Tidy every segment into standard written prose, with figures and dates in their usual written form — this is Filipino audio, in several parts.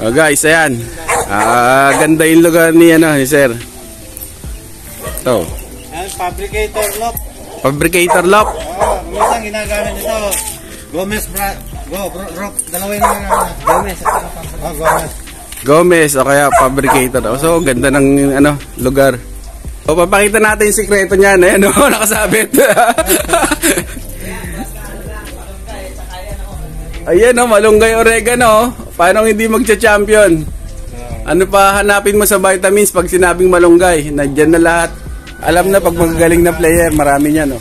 Oh guys, ayan. Ganda yung lugar ni ni sir. Ito. Ayan, fabricator lock. Fabricator lock. Minsan ginagamit ito. Gomez rock. Dalawa yung Gomez. Gomez. Gomez o kaya fabricator. So ganda ng lugar. O papakita natin yung sikreto niyan. Ayan nakasabit. Ayan malunggay oregano. Paano hindi magcha-champion? Ano pa hanapin mo sa vitamins pag sinabing malunggay? Nandiyan na lahat. Alam na pag magagaling na player, marami niyan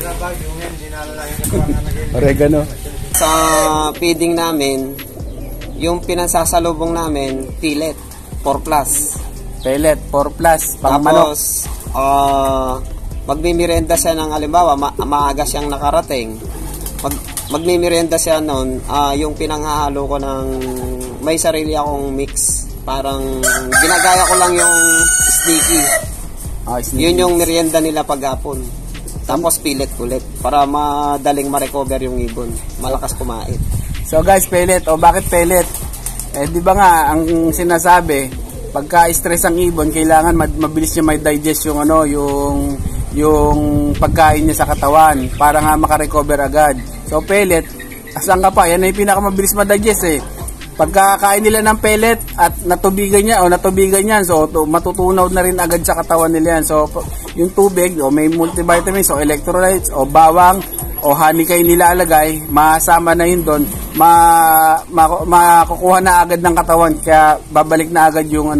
oregano. Sa feeding namin, yung pinansasalubong namin, pellet 4+. Pellet 4+, pang manok. Tapos, magmimerienda siya ng halimbawa, maaga siyang nakarating. Magmimerienda siya noon, yung pinanghahalo ko ng, may sarili akong mix. Parang ginagaya ko lang yung sticky. Yun yung merienda nila paghapon. Tapos pellet ulit para madaling ma-recover yung ibon. Malakas kumain. So guys, pellet. O bakit pellet? Di ba nga ang sinasabi, pagka stress ang ibon, kailangan mabilis niya may digest yung yung pagkain niya sa katawan para nga maka-recover agad. So pellet, asan ka pa? Yan ay pinakamabilis ma-digest Pagkakain nila ng pellet at natubigan niyan, so matutunaw na rin agad sa katawan nila yan. So yung tubig, may multivitamins o electrolytes o bawang o honey kayo nilalagay, masama na yun doon, makukuha na agad ng katawan, kaya babalik na agad yung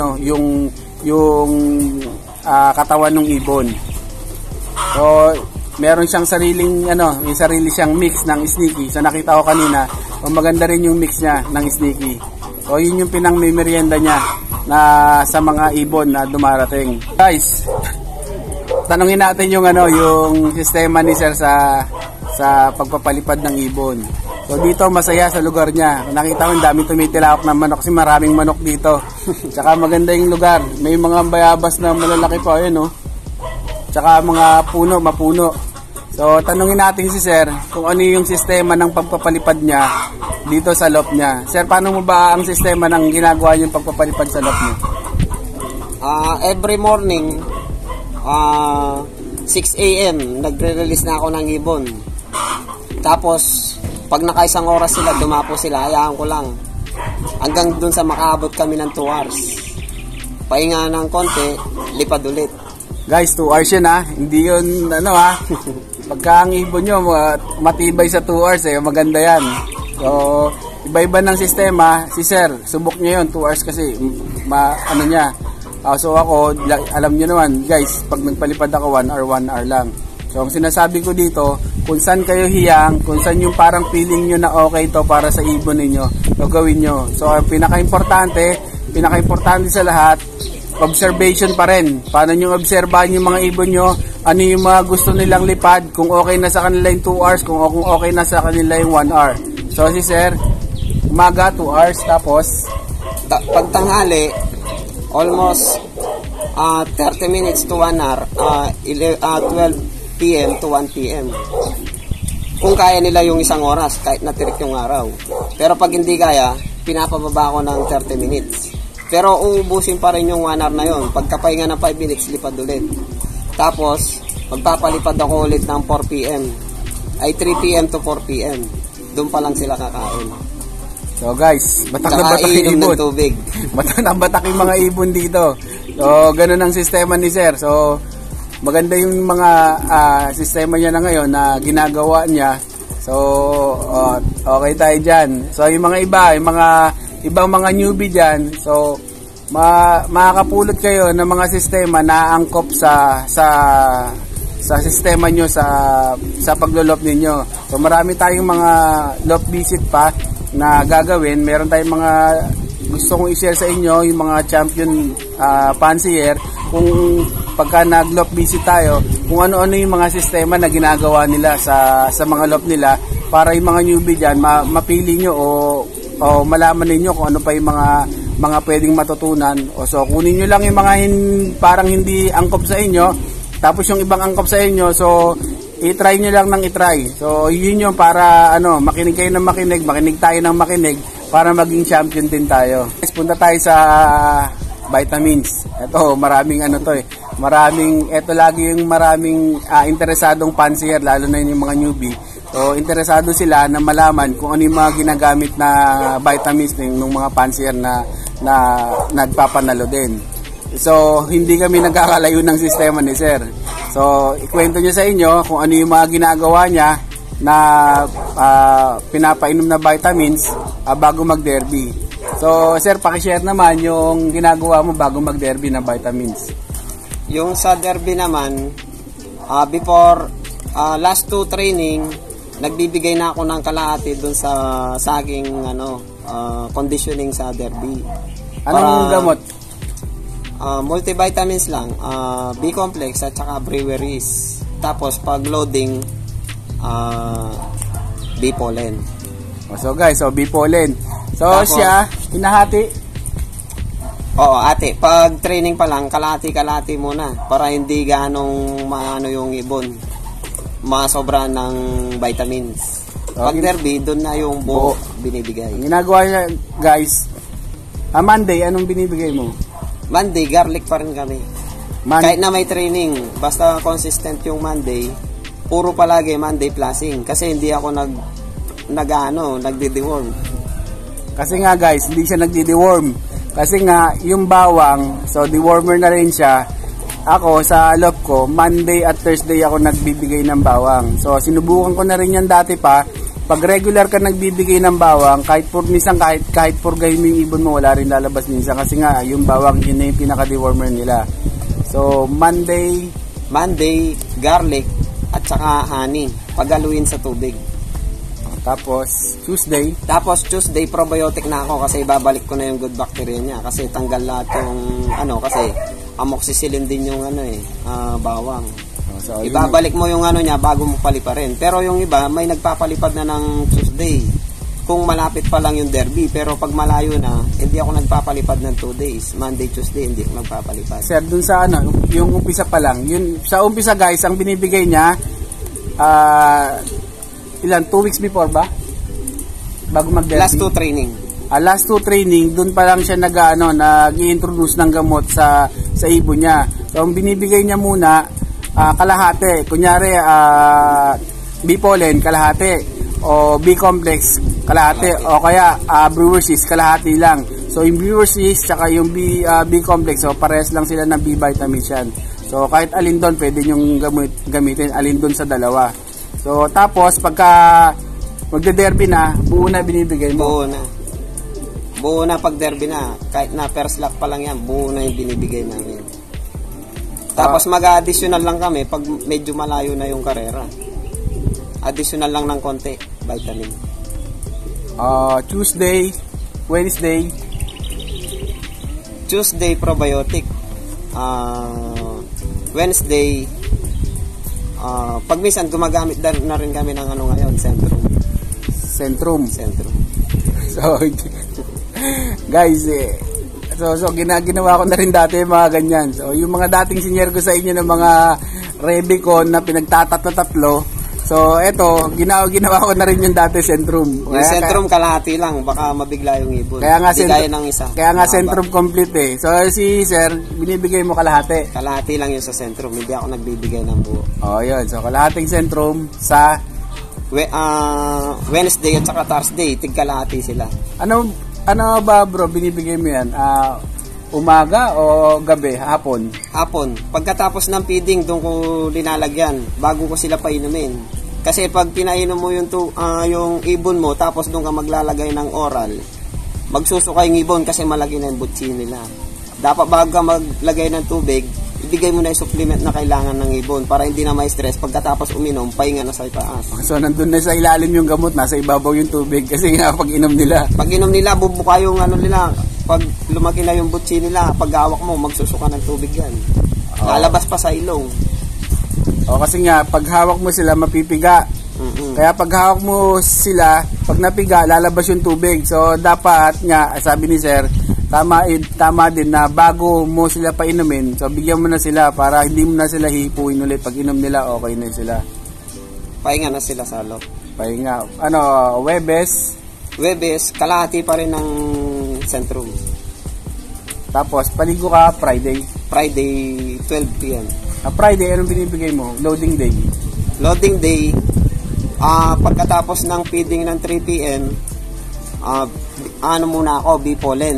katawan ng ibon. So meron siyang may sarili siyang mix ng sneaky. So nakita ko kanina, maganda rin yung mix niya ng sneaky. So yun yung pinang-merienda niya na sa mga ibon na dumarating. Guys, tanungin natin yung yung sistema ni sir sa pagpapalipad ng ibon. So dito masaya sa lugar niya. Nakita ko ang dami tumitilawak ng manok kasi maraming manok dito. Tsaka maganda yung lugar. May mga bayabas na malalaki pa tsaka mga mapuno. So tanungin natin si sir kung ano yung sistema ng pagpapalipad niya dito sa loft niya. Sir, paano mo ba ang sistema ng ginagawa yung pagpapalipad sa loft niya? Every morning 6 AM nagre-release na ako ng ibon. Tapos pag nakaisang oras sila, dumapo sila, hayaan ko lang hanggang dun sa makaabot kami ng 2 hours. Pahinga ng konti, lipad ulit. Guys, 2 hours yun hindi yun pagka ang ibon nyo matibay sa 2 hours maganda yan. So iba-iba ng sistema. Si sir, subok nyo yun 2 hours kasi so ako, alam nyo naman guys, pag nagpalipad ako 1 hour lang. So ang sinasabi ko dito, kung saan kayo hiyang, kung saan yung parang feeling nyo na okay to para sa ibon ninyo, gawin nyo. So pinaka-importante sa lahat, observation pa rin. Paano nyo obserbahan yung mga ibon nyo, ano yung mga gusto nilang lipad, kung okay na sa kanila yung 2 hours, kung okay na sa kanila yung 1 hour. So si sir, umaga 2 hours, tapos pagtanghali almost 30 minutes to 1 hour, 12 PM to 1 PM. Kung kaya nila yung 1 oras, kahit natirik yung araw. Pero pag hindi kaya, pinapababa ko ng 30 minutes. Pero uubusin pa rin yung 1 hour na yun. Pagkapahinga ng 5 minutes, lipad ulit. Tapos, magpapalipad ako ulit ng 4 PM. Ay 3 PM to 4 PM. Doon pa lang sila kakain. So guys, batak na batak yung ibon. Batak na batak yung mga ibon dito. So ganun ang sistema ni sir. So maganda yung mga sistema niya na ngayon na ginagawa niya. So okay tayo dyan. So yung mga ibang mga newbie dyan, so makakapulot kayo ng mga sistema na angkop sa sistema nyo sa paglolop ninyo. So marami tayong mga loft visit pa na gagawin. Meron tayong mga gusto kong i-share sa inyo, yung mga champion fancier, kung pagka nag-loft visit tayo, kung ano-ano yung mga sistema na ginagawa nila sa mga loft nila para yung mga newbie dyan mapili nyo o malaman ninyo kung ano pa yung mga pwedeng matutunan. So kunin nyo lang yung mga parang hindi angkop sa inyo, tapos yung ibang angkop sa inyo, so i-try nyo lang ng i-try. So yun yung para makinig kayo ng makinig tayo ng makinig, para maging champion din tayo. Guys, punta tayo sa vitamins. Ito, maraming ano to eh. Ito lagi yung maraming interesadong fancier, lalo na yung mga newbie. So, interesado sila na malaman kung ano yung mga ginagamit na vitamins ng mga fancier na nagpapanalo din. So, hindi kami nagkakalayo ng sistema ni Sir. So, ikwento niya sa inyo kung ano yung mga ginagawa niya na pinapainom na vitamins bago mag-derby. So, Sir, pakishare naman yung ginagawa mo bago mag-derby na vitamins. Yung sa derby naman, before last 2 training, nagbibigay na ako ng kalahati dun sa aking conditioning sa derby. Anong gamot? Multivitamins lang, B-complex at saka breweries. Tapos pag loading, B-pollen. So guys, B-pollen. So tapos, siya, hinahati. Oo, ate, pag training pa lang, kalahati-kalahati muna para hindi ganong maano yung ibon, masobra ng vitamins. Pag derby, doon na yung buo binibigay. Ginagawa niya, guys, Monday, anong binibigay mo? Monday, garlic pa rin kami. Kahit na may training, basta consistent yung Monday, puro palagi Monday plusing. Kasi hindi ako nagdi-deworm. Kasi nga guys, hindi siya nagdi-deworm. Kasi nga, yung bawang, so dewormer na rin siya. Ako, sa loob ko, Monday at Thursday ako nagbibigay ng bawang. So, sinubukan ko na rin yan dati pa. Pag regular ka nagbibigay ng bawang, kahit purgay mo yung ibon mo, wala rin lalabas minsan. Kasi nga, yung bawang, yun na yung pinaka-dewormer nila. So, Monday, garlic, at saka honey. Pagaluin sa tubig. Tapos, Tuesday, probiotic na ako kasi ibabalik ko na yung good bacteria niya. Kasi tanggal lahat yung, kasi amoxicillin din yung bawang. So, ibabalik mo yung niya bago mo paliparin. Pero yung iba, may nagpapalipad na ng Tuesday. Kung malapit pa lang yung derby. Pero pag malayo na, hindi ako nagpapalipad ng 2 days. Monday, Tuesday, hindi ako nagpapalipad. Sir, dun sa yung umpisa pa lang. Sa umpisa guys, ang binibigay niya, ilan? 2 weeks before ba? Bago mag-derby? Last 2 training. Last 2 training, dun pa lang siya nag-i-introduce ng gamot sa ibon niya. So, ang binibigay niya muna, kalahati. Kunyari, B-pollen, kalahati. O B-complex, kalahati. O kaya, brewer's yeast, kalahati lang. So, yung brewer's yeast, tsaka yung B-complex, so parehas lang sila ng B-vitamins yan. So, kahit alin doon, pwede nyong gamitin, alin doon sa dalawa. So, tapos, pagka magde-derby na, buo na binibigay mo. Buo na pag derby na. Kahit na first lap pa lang yan, buo na yung binibigay namin. Tapos, mag-additional lang kami pag medyo malayo na yung karera. Additional lang ng konti, vitamin. Tuesday, Wednesday. Tuesday, probiotic. Wednesday, pag minsan gumagamit na rin kami ng ngayon, Centrum. So, guys, so ginawa ko na rin dati yung mga ganyan. So, yung mga dating senior ko sa inyo ng mga Rebicon na pinagtatatlo. So, eto, ginawa ko na rin yung dati Centrum. Yung Centrum kalahati lang, baka mabigla yung ibon. Kaya nga ng isa. Kaya nga Centrum complete eh. So, si Sir, binibigay mo kalahati. Kalahati lang yung sa Centrum, hindi ako nagbibigay ng buo. Yun. So, kalahating Centrum sa Wednesday at saka Thursday, tig-kalahati sila. Ano ba bro, binibigay mo yan? Umaga o gabi? Hapon? Hapon. Pagkatapos ng feeding, doon ko linalagyan bago ko sila painumin. Kasi pag pinainom mo yung ibon mo, tapos doon ka maglalagay ng oral, magsusuka yung ibon kasi malaki na yung butsi nila. Dapat bago ka maglagay ng tubig, ibigay mo na yung supplement na kailangan ng ibon para hindi na may stress. Pagkatapos uminom, pahinga na sa itaas. So, nandun na sa ilalim yung gamot, nasa ibabaw yung tubig kasi nga pag inom nila. Pag inom nila, bubuka yung nila. Pag lumaki na yung butsi nila, pag hawak mo, magsusuka ng tubig yan. Lalabas pa sa ilong. Kasi nga, pag hawak mo sila, mapipiga. Kaya pag hawak mo sila, pag napiga, lalabas yung tubig. So, dapat nga, sabi ni Sir, tama din na bago mo sila painumin, so bigyan mo na sila para hindi mo na sila hihipuin ulit. Pag inom nila, okay na sila. Pahinga na sila sa loob. Pahinga. Webes? Webes, kalahati pa rin ng Centrum. Tapos, paligo ka Friday. Friday, 12 p.m. Friday, anong binibigay mo? Loading day. Loading day, pagkatapos ng feeding ng 3 p.m., ano muna ako, B-pollen.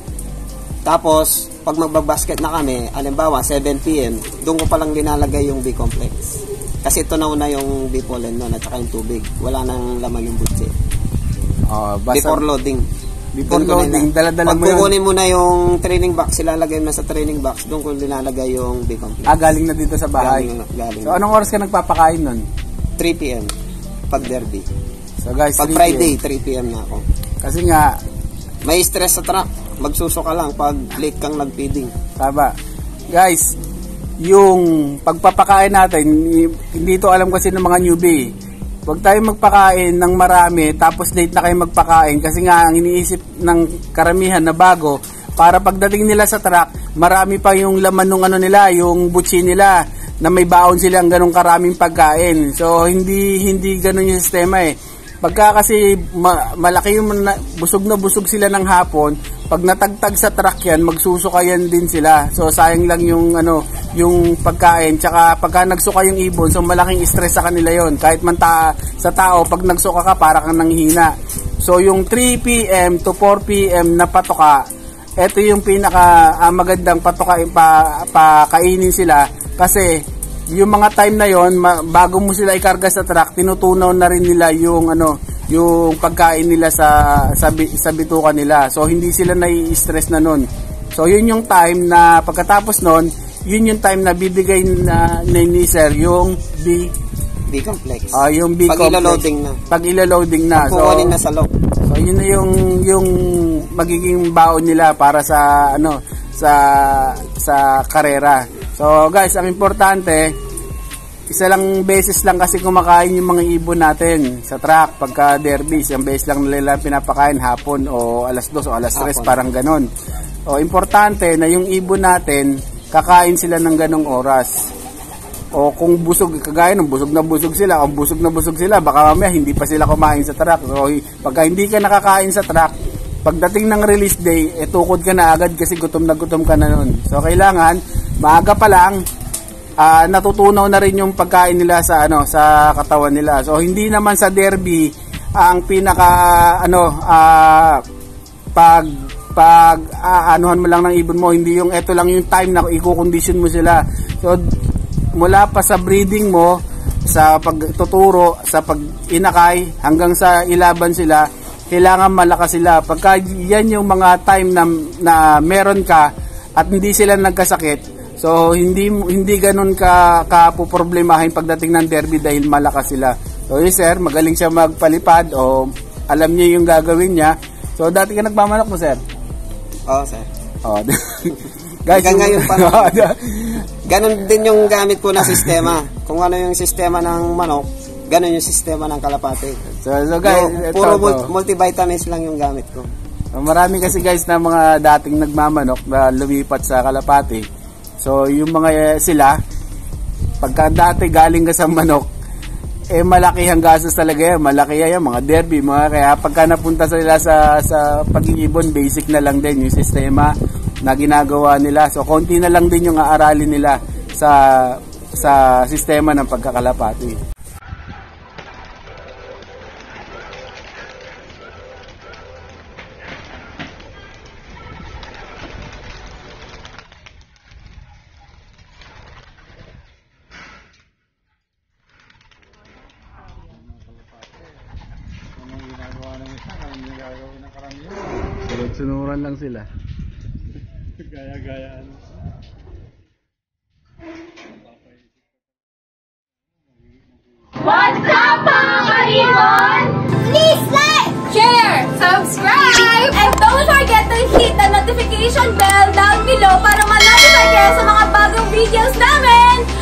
Tapos, pag magbabasket na kami, alimbawa, 7 p.m., doon ko palang linalagay yung B-complex. Kasi ito na una yung B-pollen nun, at saka yung tubig. Wala nang laman yung butsi. Before loading. Before loading, dala-dala mo yun. Pag kukunin mo na yung training box, ilalagay mo sa training box, doon ko linalagay yung B-complex. Galing na dito sa bahay. Galing. So, anong oras ka nagpapakain nun? 3 p.m. pag derby. So guys, pag Friday, 3 p.m. na ako. Kasi nga, may stress sa truck. Magsuso ka lang pag late kang nag-feeding. Tama. Guys, yung pagpapakain natin, hindi ito alam kasi ng mga newbie. Huwag tayo magpakain ng marami tapos late na kayo magpakain kasi nga ang iniisip ng karamihan na bago para pagdating nila sa truck, marami pa yung laman ng ano nila, yung butsi nila na may baon silang ganong karaming pagkain. So hindi ganon yung sistema eh. Pagka kasi malaki yung busog na busog sila ng hapon, pag natagtag sa truck yan, magsusukayan din sila. So sayang lang yung yung pagkain. Tsaka pagka nagsuka yung ibon, so malaking stress sa kanila yon. Kahit man sa tao, pag nagsuka ka, para kang nanghihina. So yung 3 p.m. to 4 p.m. na patoka, ito yung pinaka magandang patoka pakainin sila kasi yung mga time na yon, bago mo sila ikarga sa truck, tinutunaw na rin nila yung yung pagkain nila sa bituka nila. So hindi sila nai-stress na nun. So yun yung time na pagkatapos nun, yun yung time na bibigay ni sir yung B-complex. Yung B-complex. Pag ila-loading na. Kukunin na sa loob. So yun na yung magiging baon nila para sa sa karera. So guys, ang importante, isa lang beses lang kasi kumakain yung mga ibon natin sa truck pagka derby. Isang beses lang nila pinapakain hapon o alas 2 o alas 3, parang ganon. O importante na yung ibon natin, kakain sila ng ganong oras. O kung busog, kagaya ng busog na busog sila, o busog na busog sila, baka mamaya hindi pa sila kumain sa truck. So pagka hindi ka nakakain sa truck, pagdating ng release day, tukod ka na agad kasi gutom ka na nun. So kailangan maaga pa lang natutunaw na rin yung pagkain nila sa sa katawan nila. So hindi naman sa derby ang pinaka anuhan mo lang ng ibon mo, hindi yung eto lang yung time na i-condition mo sila. So mula pa sa breeding mo, sa pagtuturo, sa pag-inakay hanggang sa ilaban sila, kailangan malakas sila. Pagka yan yung mga time na meron ka at hindi sila nagkasakit, so hindi ganun ka poproblemahin pagdating ng derby dahil malakas sila. So yes sir, magaling siya magpalipad o alam niya yung gagawin niya. So dati ka nagmamanok mo sir? Oo sir. Guys, ngayon pa ganun din yung gamit ko na sistema. Kung ano yung sistema ng manok, ganun yung sistema ng kalapate. So guys, puro multivitamins lang yung gamit ko. Marami kasi guys na mga dating nagmamanok na lumipat sa kalapate. So yung mga sila, pagka dati galing ka sa manok, malaki ang gastos talaga yan. Malaki yan, mga derby, kaya pagka napunta sila sa pag-iibon, basic na lang din yung sistema na ginagawa nila. So konti na lang din yung aaralin nila sa sistema ng pagkakalapati. Sunod-sunuran lang sila. Gaya-gayaan. What's up mga ibon? Please like, share, subscribe, and don't forget to hit the notification bell down below para ma-notify kayo sa mga bagong videos namin.